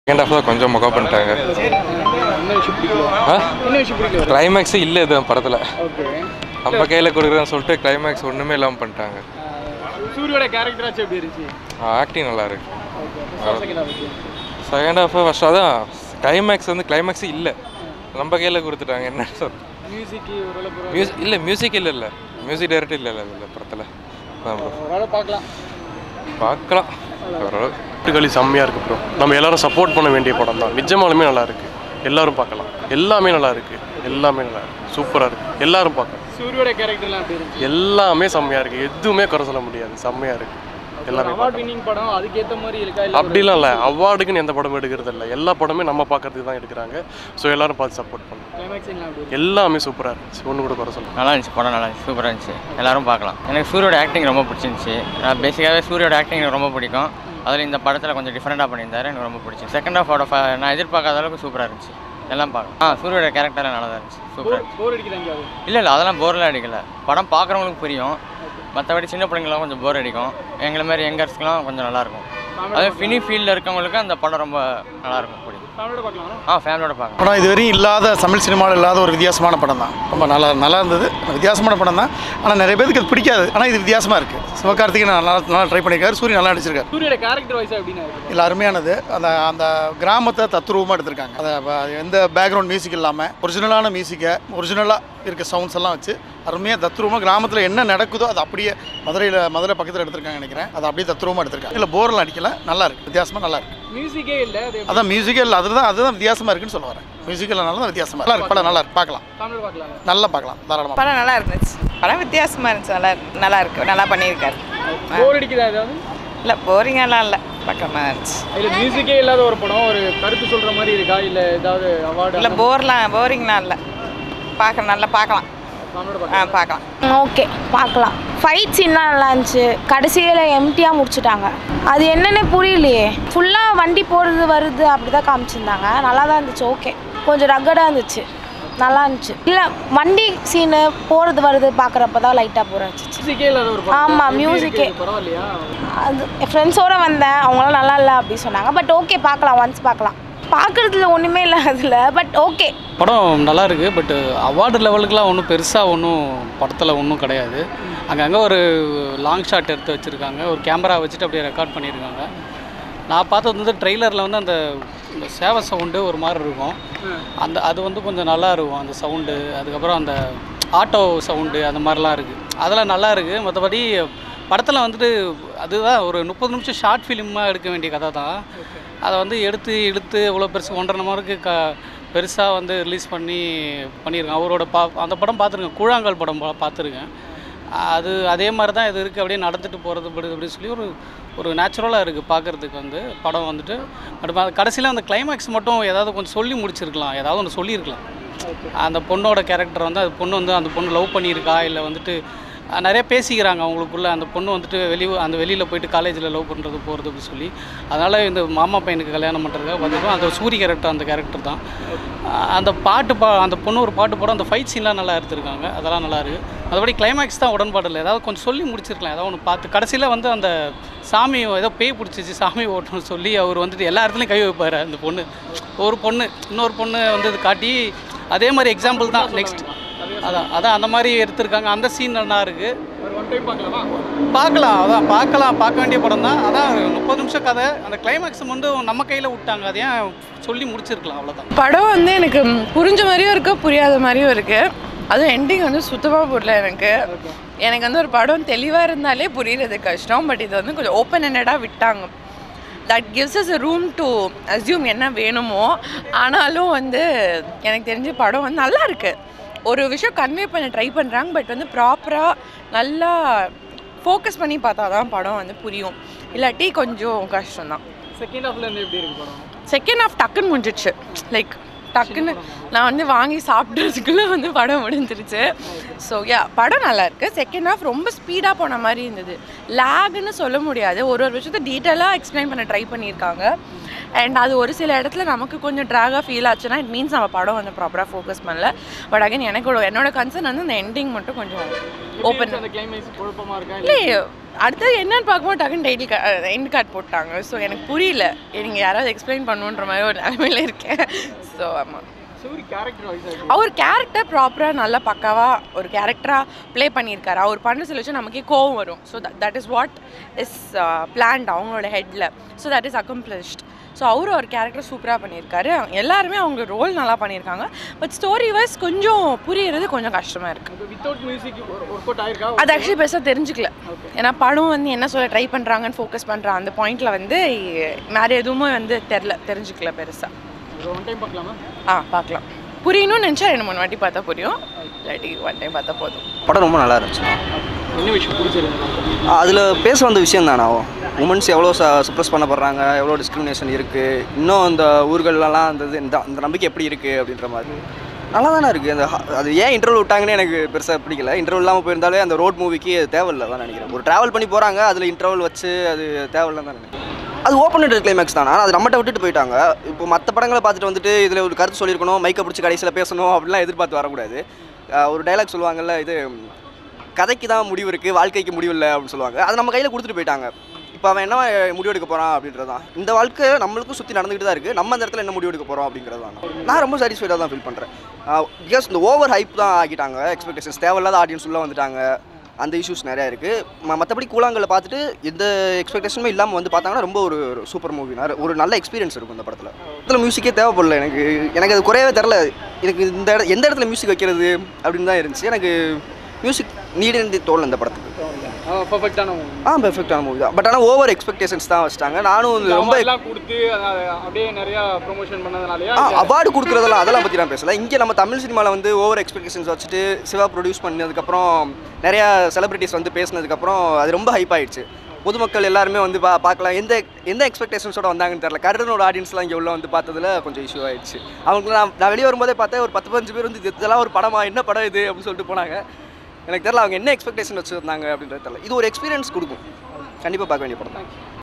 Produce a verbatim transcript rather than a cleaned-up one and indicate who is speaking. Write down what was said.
Speaker 1: Second half கொஞ்சம் மொக்க பண்ணிட்டாங்க. கிளைமேக்ஸு இல்லை இது படத்தில். நம்ம கையில் கொடுக்குறேன்னு சொல்லிட்டு கிளைமேக்ஸ் ஒன்றுமே இல்லாமல் பண்ணிட்டாங்க.
Speaker 2: சூரியோட கேரக்டராச்சும் எப்படி இருந்துச்சு?
Speaker 1: ஆக்டிங் நல்லா இருக்கு. செகண்ட் ஹாஃப் ஃபர்ஸ்ட் அதான் கிளைமேக்ஸ் வந்து கிளைமேக்ஸு இல்லை, நம்ம கையில் கொடுத்துட்டாங்க. என்ன சார்
Speaker 2: மியூசிக்
Speaker 1: மியூசிக் இல்லை மியூசிக் இல்லை இல்லை மியூசிக் டைரக்டர் இல்லை இல்லை இல்லை படத்தில்
Speaker 2: பார்க்கலாம்
Speaker 1: பார்க்கலாம் ஓரளவு.
Speaker 3: களி செம்மையாக இருக்குது ப்ரோ. நம்ம எல்லாரும் சப்போர்ட் பண்ண வேண்டிய படம் தான். நிஜமாலுமே நல்லா இருக்குது, எல்லாரும் பார்க்கலாம். எல்லாமே நல்லா இருக்குது, எல்லாமே நல்லா இருக்குது, சூப்பராக இருக்குது, எல்லாரும் பார்க்கலாம்.
Speaker 2: சூரியோட கேரக்டர்லாம் எப்படி இருந்துச்சு?
Speaker 3: எல்லாமே செம்மையாக இருக்குது, எதுவுமே குறை சொல்ல முடியாது, செம்மையாக இருக்குது. எல்லாமே
Speaker 2: அவார்ட் வின்னிங் படம் அதுக்கேற்ற மாதிரி இருக்கா?
Speaker 3: அப்படிலாம் இல்லை, அவார்டுக்குன்னு எந்த படமும் எடுக்கிறது இல்லை, எல்லா படமே நம்ம பார்க்கறதுக்கு தான் எடுக்கிறாங்க. ஸோ எல்லாரும் பார்த்து சப்போர்ட் பண்ணுவோம். எல்லாமே சூப்பராக இருந்துச்சு, ஒன்று கூட குறை சொல்லுங்கள்.
Speaker 4: நல்லா இருந்துச்சு படம், நல்லா இருந்துச்சு, சூப்பராக இருந்துச்சு, எல்லாரும் பார்க்கலாம். எனக்கு சூரியோட ஆக்டிங் ரொம்ப பிடிச்சிருந்துச்சி. நான் பேசிக்காகவே சூரியோட ஆக்டிங் எனக்கு ரொம்ப பிடிக்கும். அதில் இந்த படத்தில் கொஞ்சம் டிஃப்ரெண்ட்டாக பண்ணியிருந்தாரு, எனக்கு ரொம்ப பிடிச்சி. செகண்ட் ஹாஃபோட நான் எதிர்பார்க்காத அளவுக்கு சூப்பராக இருந்துச்சு, எல்லாம் பார்க்கலாம். ஆ சூரியோட கேரக்டர்லாம் நல்லா தான் இருந்துச்சு, சூப்பராக.
Speaker 2: போர் அடிக்குதாங்க?
Speaker 4: இல்லை இல்லை அதெல்லாம் போர்லாம் அடிக்கலை, படம் பார்க்குறவங்களுக்கு புரியும். மற்றபடி சின்ன பிள்ளைங்களாம் கொஞ்சம் போர் அடிக்கும், எங்களை மாதிரி யங்கர்ஸ்க்குலாம் கொஞ்சம் நல்லாயிருக்கும். அதே ஃபினி ஃபீல்டில் இருக்கவங்களுக்கு அந்த படம் ரொம்ப நல்லாயிருக்கும், பிடிக்கும். ஆ ஃபேமிலியோட பார்க்கலாம்.
Speaker 5: படம் இதுவரையும் இல்லாத தமிழ் சினிமாவில் இல்லாத ஒரு வித்தியாசமான படம் தான். ரொம்ப நல்லா நல்லா இருந்தது, வித்தியாசமான படம் தான். ஆனால் நிறைய பேருக்கு அது பிடிக்காது, ஆனால் இது வித்தியாசமாக இருக்குது. சிவகார்த்திகேயன் நல்லா நல்லா ட்ரை பண்ணியிருக்காரு, சூரிய நல்லா நடிச்சிருக்காரு.
Speaker 2: சூரியோட கேரக்டர் வைஸ் எப்படின்னா
Speaker 5: இல்லை அருமையானது. அந்த அந்த கிராமத்தை தத்ரூபமாக எடுத்திருக்காங்க. அதை எந்த பேக்ரவுண்ட் மியூசிக் இல்லாமல் ஒரிஜினலான மியூசிக்கை ஒரிஜினலாக இருக்க சவுண்ட்ஸ் எல்லாம் வச்சு அருமையாக தத்ரூபமாக கிராமத்தில் என்ன நடக்குதோ அது அப்படியே மதுரையில் மதுரை பக்கத்தில் எடுத்திருக்காங்க நினைக்கிறேன். அதை அப்படியே தத்ரூபமாக எடுத்திருக்காங்க. இல்லை போரெலாம் அடிக்கல, நல்லா இருக்குது, வித்தியாசமாக நல்லா இருக்குது.
Speaker 2: மியூசிக்கே இல்லை,
Speaker 5: அதான் மியூசிக்கே இல்லை, அதுதான் அதுதான் வித்தியாசமாக இருக்குன்னு சொல்ல வரேன். மியூசிக்கில் நல்லா தான் வித்தியாசமாக நல்லா இருக்கு. படம் நல்லா இருக்கு, பார்க்கலாம், நல்லா பார்க்கலாம், தாராளமாக.
Speaker 6: படம் நல்லா இருந்துச்சு, படம் வித்தியாசமாக இருந்துச்சு, நல்லா நல்லா இருக்கு, நல்லா பண்ணியிருக்காரு.
Speaker 2: போர் அடிக்குதா ஏதாவது?
Speaker 6: இல்லை போரிங்கெல்லாம் இல்லை, பார்க்கமா இருந்துச்சு.
Speaker 2: இல்லை மியூசிக்கே இல்லாத ஒரு படம், ஒரு கருத்து சொல்கிற மாதிரி இருக்கா? இல்லை ஏதாவது அவார்டு?
Speaker 6: இல்லை போர்லாம் போரிங்லாம் இல்லை, பார்க்க நல்லா பார்க்கலாம். ஆ பார்க்கலாம்,
Speaker 7: ஓகே பார்க்கலாம். ஃபைட் சீன்லாம் நல்லா இருந்துச்சு, கடைசியில் எம்டியாக முடிச்சுட்டாங்க. அது என்னன்னே புரியலையே, ஃபுல்லாக வண்டி போகிறது வருது அப்படி தான் காமிச்சிருந்தாங்க. நல்லா தான் இருந்துச்சு, ஓகே. கொஞ்சம் ரக்கடாக இருந்துச்சு, நல்லா இருந்துச்சு. இல்லை வண்டி சீனு போகிறது வருது பார்க்குறப்ப தான் லைட்டாக போகிறேன். ஆமாம் மியூசிக்கே அது ஃப்ரெண்ட்ஸோடு வந்தேன், அவங்களாம் நல்லா இல்லை அப்படி சொன்னாங்க. பட் ஓகே பார்க்கலாம், ஒன்ஸ் பார்க்கலாம். பார்க்குறதுல ஒன்றுமே இல்லை அதில், பட் ஓகே.
Speaker 8: படம் நல்லா இருக்குது. பட் அவார்டு லெவலுக்குலாம் ஒன்றும் பெருசாக ஒன்றும் படத்தில் ஒன்றும் கிடையாது. அங்கங்கே ஒரு லாங் ஷாட் எடுத்து வச்சுருக்காங்க, ஒரு கேமரா வச்சுட்டு அப்படியே ரெக்கார்ட் பண்ணியிருக்காங்க. நான் பார்த்தது வந்து ட்ரெய்லரில் வந்து அந்த சேவை சவுண்டு ஒரு மாதிரி இருக்கும், அந்த அது வந்து கொஞ்சம் நல்லா இருக்கும் அந்த சவுண்டு. அதுக்கப்புறம் அந்த ஆட்டோ சவுண்டு அந்த மாதிரிலாம் இருக்குது, அதெல்லாம் நல்லா இருக்குது. மற்றபடி படத்தில் வந்துட்டு அதுதான் ஒரு முப்பது நிமிஷம் ஷார்ட் ஃபிலிமாக எடுக்க வேண்டிய கதை தான். அதை வந்து எடுத்து இழுத்து இவ்வளோ பெருசு ஒன்றரை மார்க்கு க பெருசாக வந்து ரிலீஸ் பண்ணி பண்ணியிருக்கேன். அவரோட பா அந்த படம் பார்த்துருக்கேன், கூழாங்கல் படம் பார்த்துருக்கேன். அது அதே மாதிரி தான் இது இருக்குது, அப்படியே நடந்துட்டு போகிறது படுது அப்படின்னு சொல்லி ஒரு ஒரு நேச்சுரலாக இருக்குது பார்க்குறதுக்கு வந்து படம் வந்துட்டு. பட் கடைசியில் அந்த கிளைமேக்ஸ் மட்டும் ஏதாவது கொஞ்சம் சொல்லி முடிச்சிருக்கலாம், ஏதாவது ஒன்று சொல்லியிருக்கலாம். அந்த பொண்ணோட கேரக்டர் வந்து அது பொண்ணு வந்து அந்த பொண்ணு லவ் பண்ணியிருக்கா, இல்லை வந்துட்டு நிறைய பேசிக்கிறாங்க அவங்களுக்குள்ளே. அந்த பொண்ணு வந்துட்டு வெளியே அந்த வெளியில் போயிட்டு காலேஜில் லவ் பண்ணுறது போகிறது அப்படின்னு சொல்லி, அதனால் இந்த மாமா பையனுக்கு கல்யாணம் பண்ணுறதுக்காக பார்த்துருக்கோம். அந்த சூரிய கேரக்டர் அந்த கேரக்டர் தான். அந்த பாட்டு பா அந்த பொண்ணு ஒரு பாட்டு போட அந்த ஃபைட் சீன்லாம் நல்லா எடுத்துருக்காங்க, அதெல்லாம் நல்லா இருக்குது. மற்றபடி கிளைமேக்ஸ் தான் உடன்பாடு இல்லை, ஏதாவது கொஞ்சம் சொல்லி முடிச்சிருக்கலாம், ஏதாவது ஒன்று பார்த்து. கடைசியில் வந்து அந்த சாமி ஏதோ பேய் பிடிச்சிச்சு, சாமி ஓட்டணும்னு சொல்லி அவர் வந்துட்டு எல்லா இடத்துலையும் கை வைப்பார். அந்த பொண்ணு ஒரு பொண்ணு இன்னொரு பொண்ணு வந்து இது காட்டி அதே மாதிரி எக்ஸாம்பிள் தான் நெக்ஸ்ட். அதான் அதான் அந்த மாதிரி எடுத்திருக்காங்க. அந்த சீன் நல்லா இருக்குது, பார்க்கலாம். அதான் பார்க்கலாம், பார்க்க வேண்டிய படம் தான். அதான் முப்பது நிமிஷம் கதை, அந்த கிளைமேக்ஸ் வந்து நம்ம கையில் விட்டாங்க, அதை ஏன் சொல்லி முடிச்சிருக்கலாம், அவ்வளோதான்.
Speaker 6: படம் வந்து எனக்கு புரிஞ்ச மாதிரியும் இருக்குது, புரியாத மாதிரியும் இருக்குது. அதுவும் எண்டிங் வந்து சுத்தமாக புரியல எனக்கு. எனக்கு வந்து ஒரு படம் தெளிவாக இருந்தாலே புரியுறது கஷ்டம். பட் இது வந்து கொஞ்சம் ஓப்பன் ஹெண்டடாக விட்டாங்க. That gives us a room to assume என்ன வேணுமோ. ஆனாலும் வந்து எனக்கு தெரிஞ்ச படம் வந்து நல்லா இருக்குது. ஒரு விஷயம் கன்வே பண்ண ட்ரை பண்ணுறாங்க, பட் வந்து ப்ராப்பராக நல்லா ஃபோக்கஸ் பண்ணி பார்த்தா தான் படம் வந்து புரியும், இல்லாட்டி கொஞ்சம் கஷ்டம்தான்.
Speaker 2: செகண்ட் ஹாஃப்லேருந்து எப்படி இருக்குது படம்?
Speaker 6: செகண்ட் ஹாஃப் டக்குன்னு முடிஞ்சிடுச்சு, லைக் டக்குன்னு நான் வந்து வாங்கி சாப்பிட்றதுக்குள்ளே வந்து படம் முடிஞ்சிருச்சு. ஸோ யா படம் நல்லா இருக்குது. செகண்ட் ஹாஃப் ரொம்ப ஸ்பீடாக போன மாதிரி இருந்தது, லேக்னு சொல்ல முடியாது. ஒரு ஒரு விஷயத்தை டீட்டெயிலாக எக்ஸ்பிளைன் பண்ண ட்ரை பண்ணியிருக்காங்க. அண்ட் அது ஒரு சில இடத்துல நமக்கு கொஞ்சம் ட்ராகாக ஃபீல் ஆச்சுன்னா இட் மீன்ஸ் நம்ம படம் வந்து ப்ராப்பராக ஃபோக்கஸ் பண்ணல. பட் அகைன் எனக்கு என்னோட கன்சர்ன் வந்து இந்த எண்டிங் மட்டும் கொஞ்சம் ஓப்பன்.
Speaker 2: கிளைமேக்ஸ் குழப்பமாக இருக்கா?
Speaker 6: இல்லை அடுத்தது என்னன்னு பார்க்கும்போது டக்குன்னு டைட்டில் கா எண்ட் கார்டு போட்டாங்க. ஸோ எனக்கு புரியல, நீங்கள் யாராவது எக்ஸ்பிளைன் பண்ணுன்ற மாதிரி ஒரு நிலைமையில் இருக்கேன். ஸோ ஆமாம்,
Speaker 2: சூரி கேரக்டர் வைஸ்
Speaker 6: அவர் கேரக்டர் ப்ராப்பராக நல்லா பக்காவாக ஒரு கேரக்டராக ப்ளே பண்ணியிருக்காரு. அவர் பண்ண சில விஷயம் நமக்கே கோவம் வரும். So that is what is planned அவங்களோட ஹெட்டில். So that is accomplished. So அவரும் ஒரு கேரக்டர் சூப்பராக பண்ணியிருக்காரு. எல்லாருமே அவங்க ரோல் நல்லா பண்ணியிருக்காங்க. பட் ஸ்டோரி வைஸ் கொஞ்சம் புரியுறது கொஞ்சம் கஷ்டமாக இருக்குது.
Speaker 2: வித்தவுட் மியூசிக் ஒர்க் அவுட் ஆயிருக்கா?
Speaker 6: அது ஆக்சுவலி பெருசாக தெரிஞ்சுக்கல. ஏன்னா படம் வந்து என்ன சொல்ல ட்ரை பண்ணுறாங்கன்னு ஃபோக்கஸ் பண்ணுறான் அந்த பாயிண்டில் வந்து வேறு எதுவுமே வந்து தெரில தெரிஞ்சுக்கல பெருசாக.
Speaker 2: ஒன் டைம் பார்க்கலாமா?
Speaker 6: ஆ பார்க்கலாம். புரியணும்னு நினச்சா ரெண்டு மூணு வாட்டி பார்த்தா புரியும், இல்லாட்டி ஒன் டைம் பார்த்தா போதும்.
Speaker 9: படம் ரொம்ப நல்லா இருந்துச்சுண்ணா.
Speaker 2: என்ன விஷயம் பிடிச்சிருக்கு?
Speaker 9: அதில் பேச வந்த விஷயம் தானே, உமன்ஸ் எவ்வளோ ச சப்ரஸ் பண்ணப்படுறாங்க, எவ்வளோ டிஸ்கிரிமினேஷன் இருக்குது, இன்னும் அந்த ஊர்களெலாம் அந்த இது இந்த அந்த நம்பிக்கை எப்படி இருக்குது அப்படின்ற மாதிரி நல்லா தானே இருக்குது. அந்த அது ஏன் இன்டர்வியூ விட்டாங்கன்னு எனக்கு பெருசாக பிடிக்கல. இன்டர்வியூ இல்லாமல் போயிருந்தாலே அந்த ரோட் மூவிக்கு தேவையில்லை தான் நினைக்கிறேன். ஒரு ட்ராவல் பண்ணி போகிறாங்க, அதில் இன்டர்வல் வச்சு அது தேவையில்லை தான் நினைக்கிறேன். அது ஓப்பன் எண்டட் கிளைமேக்ஸ் தானே, அது நம்மகிட்ட விட்டுட்டு போயிட்டாங்க. இப்போ மற்ற படங்களை பார்த்துட்டு வந்துட்டு இதில் ஒரு கருத்து சொல்லியிருக்கணும், மைக்கை பிடிச்சி கடைசியில் பேசணும் அப்படிலாம் எதிர்பார்த்து வரக்கூடாது. ஒரு டைலாக் சொல்லுவாங்கல்ல, இது கதைக்கு தான் முடிவு இருக்குது, வாழ்க்கைக்கு முடிவு இல்லை அப்படின்னு சொல்லுவாங்க. அது நம்ம கையில் கொடுத்துட்டு போயிட்டாங்க. இப்போ அவன் என்ன முடிவு எடுக்க போகிறான் அப்படின்றது தான். இந்த வாழ்க்கை நம்மளுக்கும் சுற்றி நடந்துகிட்டு தான் இருக்குது, நம்ம அந்த இடத்துல என்ன முடிவு எடுக்க போகிறோம் அப்படிங்கிறது தான். நான் ரொம்ப சாட்டிஸ்ஃபைடாக தான் ஃபீல் பண்ணுறேன். பிகாஸ் இந்த ஓவர் ஹைப் தான் ஆகிட்டாங்க, எக்ஸ்பெக்டேஷன்ஸ் தேவையில்லாத ஆடியன்ஸ் உள்ளே வந்துட்டாங்க, அந்த இஷ்யூஸ் நிறையா இருக்குது. மற்றபடி கூழாங்கல்ல பார்த்துட்டு எந்த எக்ஸ்பெக்டேஷனுமே இல்லாமல் வந்து பார்த்தாங்கன்னா ரொம்ப ஒரு சூப்பர் மூவி, ஒரு நல்ல எக்ஸ்பீரியன்ஸ் இருக்கும் இந்த படத்தில். இதில் மியூசிக்கே தேவைப்படல எனக்கு, எனக்கு அது குறையவே தெரில. எனக்கு இந்த இட எந்த இடத்துல மியூசிக் வைக்கிறது அப்படின்னு தான் இருந்துச்சு. எனக்கு மியூசிக் நீடுன்னு தோணல இந்த படத்துக்கு.
Speaker 2: பர்ஃபெக்டான
Speaker 9: ஆ பெர்ஃபெக்டான மூவி தான். பட் ஆனால் ஓவர் எக்ஸ்பெக்டேஷன்ஸ் தான் வச்சுட்டாங்க. நானும் ரொம்ப
Speaker 2: எல்லாம் கொடுத்து அப்படியே நிறையா ப்ரொமோஷன் பண்ணதுனாலயா
Speaker 9: அவார்டு கொடுக்குறதெல்லாம் அதெல்லாம் பற்றி நான் பேசல. இங்கே நம்ம தமிழ் சினிமாவில் வந்து ஓவர் எக்ஸ்பெக்டேஷன்ஸ் வச்சுட்டு சிவா ப்ரொடியூஸ் பண்ணதுக்கப்புறம் நிறையா செலிபிரிட்டிஸ் வந்து பேசினதுக்கப்புறம் அது ரொம்ப ஹைப் ஆகிடுச்சு. பொதுமக்கள் எல்லாருமே வந்து பா பார்க்கலாம் எந்த எந்த எக்ஸ்பெக்டேஷன்ஸோட வந்தாங்கன்னு தெரியல. கருடனோட ஆடியன்ஸ்லாம் இங்கே உள்ள வந்து பார்த்ததுல கொஞ்சம் இஷ்யூ ஆகிடுச்சு. அவங்களுக்கு நான் நான் வெளியே வரும்போதே பார்த்தேன் ஒரு பத்து பதினஞ்சு பேர் வந்து இதெல்லாம் ஒரு படமா, என்ன படம் இது அப்படின்னு சொல்லிட்டு போனாங்க. எனக்கு தெரியல அவங்க என்ன எக்ஸ்பெக்டேஷன் வச்சுருந்தாங்க அப்படின்றது தெரியல. இது ஒரு எக்ஸ்பீரியன்ஸ் கொடுக்கும், கண்டிப்பாக பார்க்க வேண்டிய படம் தான்.